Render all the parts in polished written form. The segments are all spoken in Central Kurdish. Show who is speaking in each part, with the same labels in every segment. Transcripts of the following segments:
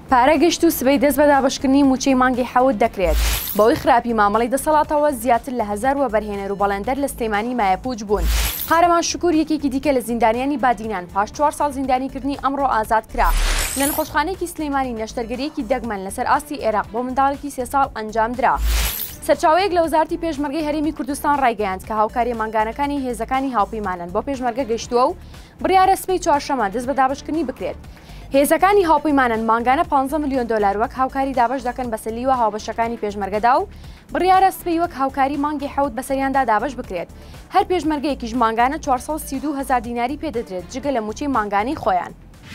Speaker 1: پارە گەشت و سبەی دەست بە دابەشکردنی موچەی مانگی حەوت دەکرێت. بەوەی خراپی مامەڵەی دەسەڵاتەوە زیاتر لە هەزار وەبەرهێنەر و بەڵێندەر لە سلێمانی مایەپووج بوون. قارەمان شکوور یەکێکی دیکە لە زیندانیانی بادینان پاش 4 ساڵ زیندانیکردنی ئەمڕۆ ئازاد کرا. لە نەخۆشخانەیەکی سلێمانی نەشتەرگەریەکی دەگمەن لەسەر ئاستی عێراق بۆ منداڵێکی 3 ساڵ ئەنجام درا. سەرچاوەیەک لە وەزارەتی پێشمەرگەی هەرێمی کوردستان ڕایگەیاند کە هاوکاری مانگانەکانی هێزەکانی هاوپەیمانن بۆ پێشمەرگە گەیشتووە و بڕیارە سبەی چوارشەمە دەست بە دابەشکردنی بکرێت. هێزەکانی هاوپەیمانن مانگانە 15 ملیۆن دلار وەک هاوکاری دابەش دەکەن بە سەلیوە هاوبەشەکانی پێشمەرگەدا و بڕیارە سبەی وەک هاوکاری مانگی حەوت بەسەریاندا دابەش بکرێت. هەر پێشمەرگەیەکیش مانگانە 432,000 دیناری پێدەدرێت جگە لە موچەی مانگانی خۆیان.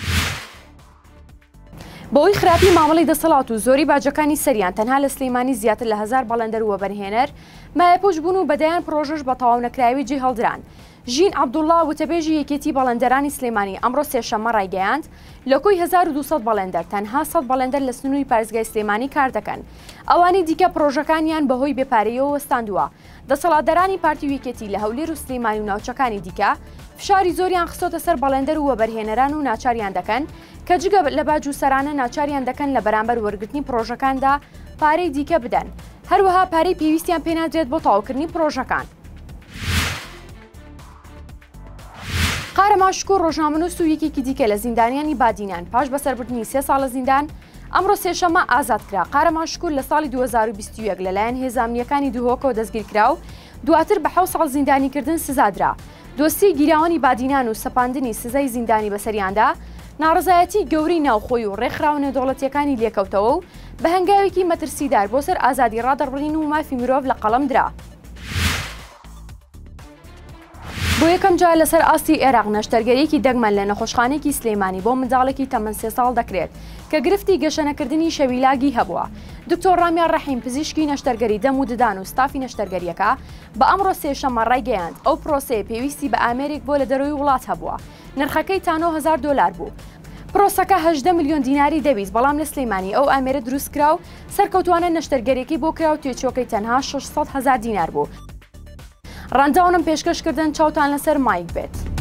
Speaker 1: بەوەی خراپی مامەڵەی دەسەڵات و زۆری باجەکانی سەریان تەنها لە سلێمانی زیاتر لە 1000 بەڵێندەر و وەبەرهێنەر مایەپووج بوون و بەدایان پرۆژەش بە تەواو نەکراوی جێ هەڵدران. ژین عەبدوڵڵا وتەبێژی یەکێتی بەڵێندەرانی سلێمانی ئەمڕۆ سێشەممە ڕایگەیاند لە کۆی 1200 بەڵێندەر تەنها 100 بەڵێندەر لە سنووری پارێزگای سلێمانی کار دەکەن. ئەوانی دیکە پرۆژەکانیان بەهۆی بێپارەیەوە وەستاندووە. دەسەڵاتدارانی پارتی و یەکێتی لە هەولێر و سلێمانی و ناوچەکانی دیکە فشاری زۆریان خستۆتە سەر بەڵێندەر و وەبەرهێنەران و ناچاریان دەکەن کە جگە لە باج و سەرانە ناچاریان دەکەن لە بەرامبەر وەرگرتنی پرۆژەکاندا پارەی دیکە بدەن. هەروەها پارەی پێویستیان پێنادرێت بۆ تەواوکردنی پرۆژەکان. قارەمان شکوور ڕۆژنامەنووس و یەکێکی دیکە لە زیندانیانی بادینان پاش بەسەربردنی 3 ساڵ لە زیندان ئەمڕۆ سێشەممە ئازاد کرا. قارەمان شکوور لە ساڵی 2021 لەلایەن هێزە ئەمنیەکانی دووهۆکەوە دەستگیر کرا و دواتر بە 7 ساڵ زیندانیکردن سزادرا. دۆستی گیراوانی بادینان و سەپاندنی سزای زیندانی بەسەریاندا ناڕزایەتی گەورەی ناوخۆی و ڕێکخراوە نێودەوڵەتیەکانی لێکەوتەوە و بە هەنگاوێکی مەترسیدار بۆ سەر ئازادی ڕادەڕبڕین و مافی مرۆڤ لە قەڵەم درا. بۆ یەکەم جار لەسەر ئاستی عێراق نەشتەرگەریەکی دەگمەن لە نەخۆشخانەیەکی سلێمانی بۆ منداڵێکی تەمەن 3 ساڵ دەکرێت کە گرفتی گەشەنەکردنی شەویلاگی هەبووە. دکتۆر ڕامیان ڕەحیم پزیشکی نەشتەرگەری دەم و ددان و ستافی نەشتەرگەریەکە بە ئەمڕۆ سێشەممە ڕایگەیاند ئەو پرۆسەیە پێویستی بە ئامێرێک بۆ لە دەرەوەی وڵات هەبووە. نرخەکەی تا 9,000 دلار بوو. پرۆسەکە 18 ملیۆن دیناری دەویست بەڵام لە سلێمانی ئەو ئامێرە دروست کرا و سەرکەوتوانە نەشتەرگەریەکەی بۆ کرا و توێچۆکەی تەنها 600,000 دینار بوو. ڕەنداونم پێشکەشکردن چاوتان لەسەر مایک بێت.